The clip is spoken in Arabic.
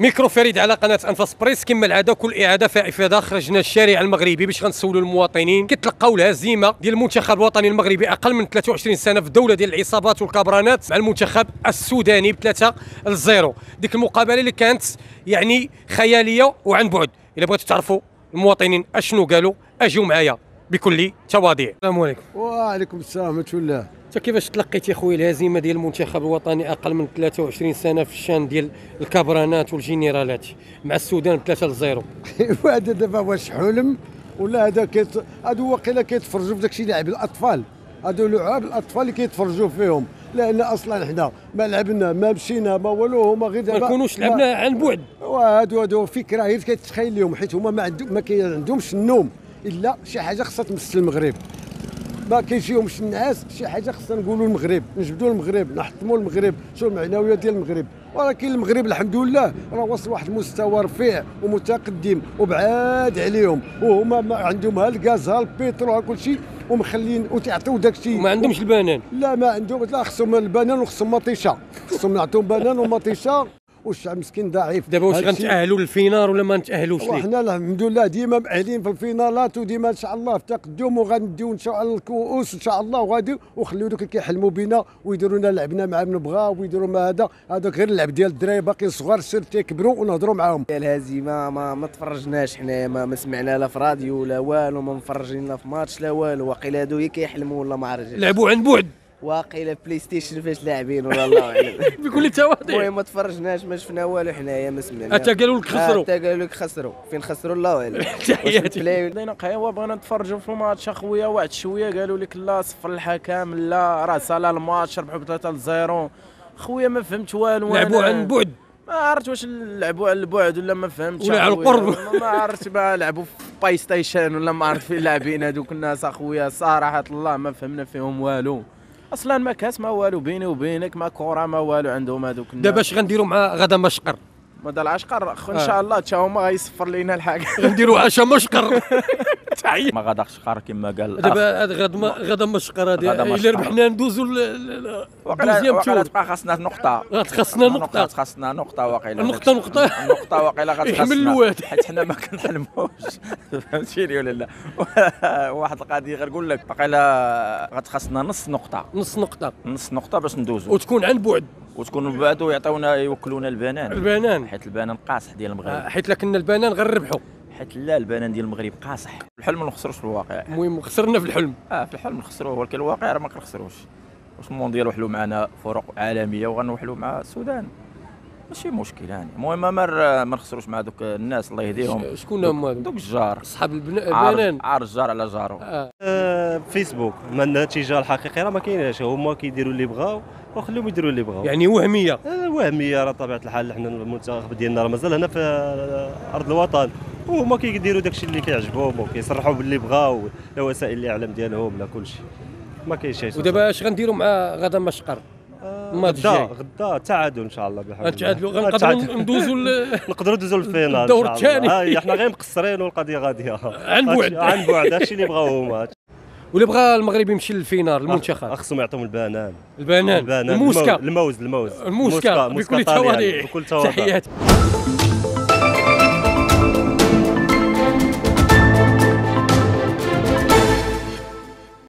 ميكرو فريد على قناه انفاس بريس. كما العاده كل اعاده فائده خرجنا الشارع المغربي باش غنسولوا المواطنين كيتلقاو الهزيمه ديال المنتخب الوطني المغربي اقل من 23 سنه في الدوله ديال العصابات والكبرانات مع المنتخب السوداني ب3-0. ديك المقابله اللي كانت يعني خياليه وعن بعد. الا بغيتوا تعرفوا المواطنين اشنو قالوا اجيو معايا بكل تواضيع. السلام عليكم. وعليكم السلام ورحمه الله. انت كيفاش تلقيتي خويا الهزيمه ديال المنتخب الوطني اقل من 23 سنه في الشان ديال الكبرانات والجنرالات مع السودان ب3-0؟ هذا دابا واش حلم ولا هذا هادو واقيلا كيتفرجوا في داكشي لعب الاطفال، هادو لعاب الاطفال اللي كيتفرجوا فيهم، لان اصلا حنا ما لعبنا ما مشينا ما والو، هما غير دابا ما نكونوش لعبنا عن بعد. هادو فكره هي كتتخيل لهم، حيت هما ما عندهمش النوم الا شي حاجه خصها تمثل المغرب. ما كيجيهمش النعاس، شي حاجه خصنا نقولوا المغرب، نجبدوا المغرب، نحطموا المغرب، شو المعنويات ديال المغرب. ولكن المغرب الحمد لله راه وصل واحد المستوى رفيع ومتقدم وبعاد عليهم، وهما ما عندهم ها الغاز ها البترول ها كلشي ومخلين وتعطيو داكشي. وما عندهمش البنان. لا ما عندهم، لا خصهم البنان وخصهم مطيشه، خصهم نعطيهم بنان ومطيشه. والشعب مسكين ضعيف. دابا واش غنتاهلوا للفينال ولا ما نتاهلوش ليه؟ وحنا الحمد لله ديما مأهلين في الفينالات، وديما ان شاء الله في تقدم، وغنديو ان شاء الله الكؤوس ان شاء الله، وغادي وخليو دوك اللي كيحلموا بنا ويديروا لنا لعبنا مع من بغاو ويديروا ما هذاك غير اللعب ديال الدراري باقي صغار، سير تيكبروا ونهضروا معاهم. الهزيمه ما تفرجناش حنا، ما سمعنا لا في راديو لا والو، ما مفرجين لا في ماتش لا والو. واقيلا هادو هي كيحلموا ولا ما عرفتش، لعبوا عن بعد. واقيلا بلاي ستيشن فاش لاعبين ولا الله اعلم. بكل تواضع. المهم ما تفرجناش، ما شفنا والو حنايا، ما سمعنا. حتى قالوا لك خسروا. حتى قالوا لك خسروا، فين خسروا الله اعلم. تحياتي. بدينا قهوه بغينا نتفرجوا في الماتش اخويا، واحد شويه قالوا لك لا صفر الحكم، لا راه سالا الماتش ربحوا ب3-0. خويا ما فهمت والو. لعبوا عن بعد. ما عرفت واش لعبوا على البعد ولا ما فهمتش، ولا على القرب. ما عرفت ما لعبوا في باي ستيشن ولا ما عرفت فين لاعبين هذوك الناس اخويا. صراحه الله ما فهمنا فيهم والو، اصلا ما كاس ما والو بيني وبينك، ما كره ما والو عندهم هذوك الناس. دابا اش غنديروا مع غدا مشقر؟ مدى العشقر ان شاء الله حتى هما غيصفر لينا الحاجه. غنديروا عشاء مشقر. تحيه. ما غاداش شقر كما قال دابا غدا مشقر هذه الا ربحنا ندوزوا واقيلا تبقى خاصنا نقطه، خاصنا نقطه، خاصنا نقطه واقيلا نقطه واقيلا يحمل الواد، حيت حنا ما كنحلموش. فهمتيني ولا لا؟ واحد القضيه غنقول لك، واقيلا غتخاصنا نص نقطه باش ندوزوا، وتكون عن بعد، وتكون من بعد ويعطيونا يوكلونا البنان، حيت البنان قاصح ديال المغرب. حيت لكن البنان غنربحوا، حيت لا البنان ديال المغرب قاصح. الحلم ما نخسروش في الواقع. المهم خسرنا في الحلم. في الحلم نخسروه، ولكن الواقع راه ما كنخسروش. واش المونديال وحلوا معنا فرق عالميه وغنوحلوا مع السودان، ماشي مشكل يعني. المهم ما نخسروش مع دوك الناس الله يهديهم. شكون هما دوك الجار اصحاب البنان؟ عار الجار على جارو. فيسبوك ما النتيجه الحقيقيه راه ما كايناش، هما كيديروا اللي بغاو وخليهم يديروا اللي بغاو. يعني وهميه. وهميه راه طبيعه الحال. حنا المنتخب ديالنا راه مازال هنا في ارض الوطن، وهما كيديروا داكشي اللي كيعجبهم وكيصرحوا باللي بغاو، لا وسائل الاعلام ديالهم لا كلشي، ما كاينش شي. ودابا اش غنديروا مع غدا مشقر؟ غدا تعادل ان شاء الله بحول الله. غنتعادلوا، غنقدروا ندوزوا نقدروا ندوزوا للفينال الدور الثاني. حنا غير مقصرين والقضيه غاديه عن بعد. هادشي اللي بغاو هما. واللي بغى المغرب يمشي للفينال المنتخب خصهم يعطيهم البنان، الموسكا، الموز الموسكا بكل تواضيع. تحياتي.